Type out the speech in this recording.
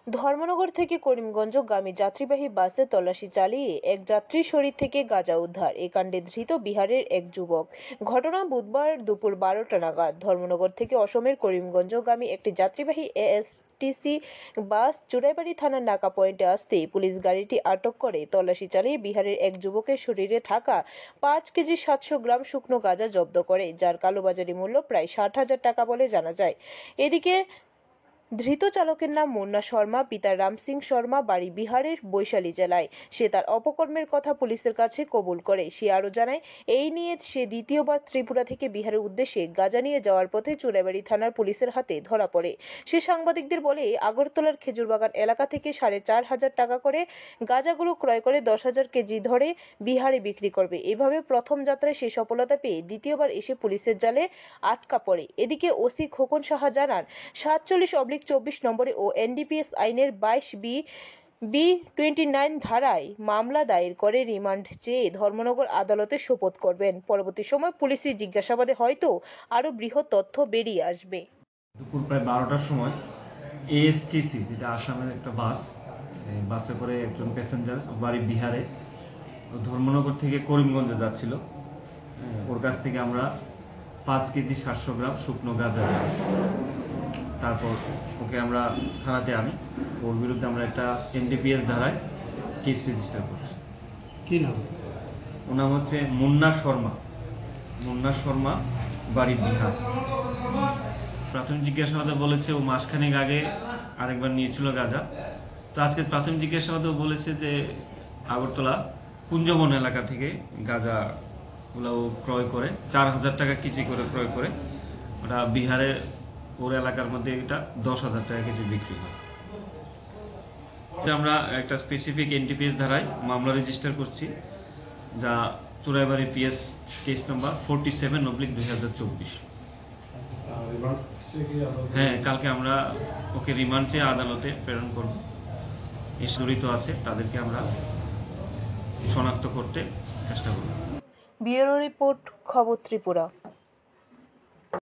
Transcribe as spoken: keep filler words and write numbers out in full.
ধর্মনগর থেকে করিমগঞ্জগামী যাত্রীবাহী বাসে তল্লাশি চালিয়ে এক যাত্রীর শরীর থেকে গাঁজা উদ্ধার। এ কাণ্ডে ধৃত বিহারের এক যুবক। ঘটনা বুধবার দুপুর বারোটা নাগাদ ধর্মনগর থেকে অসমের করিমগঞ্জগামী একটি যাত্রীবাহী এএসটিসি বাস চুরাইবাড়ি থানার নাকা পয়েন্টে আসতেই পুলিশ গাড়িটি আটক করে তল্লাশি চালিয়ে বিহারের এক যুবকের শরীরে থাকা পাঁচ কেজি সাতশো গ্রাম শুকনো গাঁজা জব্দ করে, যার কালোবাজারি মূল্য প্রায় ষাট হাজার টাকা বলে জানা যায়। এদিকে ধৃত চালকের নাম মুন্না শর্মা, পিতা রাম সিং শর্মা, বাড়ি বিহারের বৈশালী জেলায়। সে তার অপকর্মের কথা পুলিশের কাছে কবুল করে। সে আরও জানায়, এই নিয়ে সে দ্বিতীয়বার ত্রিপুরা থেকে বিহারের উদ্দেশ্যে গাঁজা নিয়ে যাওয়ার পথে চুরাইবাড়ি থানার পুলিশের হাতে ধরা পড়ে। সে সাংবাদিকদের বলে, আগরতলার খেজুরবাগান এলাকা থেকে সাড়ে চার হাজার টাকা করে গাঁজাগুলো ক্রয় করে দশ হাজার কেজি ধরে বিহারে বিক্রি করবে। এভাবে প্রথম যাত্রায় সে সফলতা পেয়ে দ্বিতীয়বার এসে পুলিশের জালে আটকা পড়ে। এদিকে ওসি খোকন সাহা জানান, সাতচল্লিশ অব্লিক চব্বিশ নম্বরে ও এনডিপিএস আইনের বাইশ বি বি টোয়েন্টি নাইন ধারায় মামলা দায়ের করে রিমান্ড চেয়ে ধর্মনগর আদালতে সোপর্দ করবেন। পরবর্তী সময় পুলিশি জিজ্ঞাসাবাদে হয়তো আরও বৃহৎ তথ্য বেরিয়ে আসবে। দুপুর প্রায় বারোটার সময় এএসটিসি, যেটা আসামের একটা বাস, বাসে করে একজন প্যাসেঞ্জার বাড়ি বিহারে ধর্মনগর থেকে করিমগঞ্জে যাচ্ছিল। ওর কাছ থেকে আমরা পাঁচ কেজি সাতশো গ্রাম শুকনো গাঁজা, তারপর ওকে আমরা থানাতে আনি। ওর বিরুদ্ধে আমরা একটা এনডিপিএস ধারায় কেস রেজিস্টার করছি। কি নাম? ওর নাম হচ্ছে মুন্না শর্মা। মুন্না শর্মা, বাড়ি বিহার। প্রাথমিক জিজ্ঞাসাবাদে বলেছে ও মাসখানেক আগে আরেকবার নিয়েছিল গাঁজা। তো আজকে প্রাথমিক জিজ্ঞাসাবাদেও বলেছে যে আগরতলা কুঞ্জবন এলাকা থেকে গাঁজাগুলো ও ক্রয় করে চার হাজার টাকা কেজি করে ক্রয় করে ওটা বিহারে ওর এলাকার মধ্যে এটা দশ হাজার টাকা কেজি বিক্রি হয়। আমরা একটা স্পেসিফিক এনডিপিএস ধারায় মামলা রেজিস্টার করছি, যা Churaibari PS case number forty seven oblique দুই হাজার চব্বিশ। হ্যাঁ, কালকে আমরা ওকে রিমান্ড চেয়ে আদালতে প্রেরণ করব। এই জড়িত আছে তাদেরকে আমরা শনাক্ত করতে চেষ্টা করব। ব্যুরো রিপোর্ট, খবর ত্রিপুরা।